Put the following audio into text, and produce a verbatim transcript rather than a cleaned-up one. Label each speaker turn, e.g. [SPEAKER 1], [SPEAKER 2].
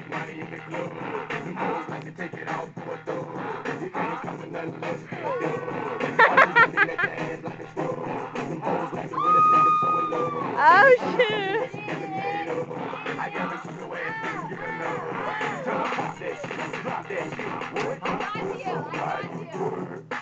[SPEAKER 1] money in the club. Them hoes like to take it off for a thug. You ain't coming nothing less than a dub. All you women let your ass like a scrub. Them hoes like to when a nigga so in love.
[SPEAKER 2] Oh
[SPEAKER 1] All the
[SPEAKER 2] shit.
[SPEAKER 1] bitches get them made up. I got a slow ass nigga get enough. Tell her pop that shit, drop that shit. What? So why you do it?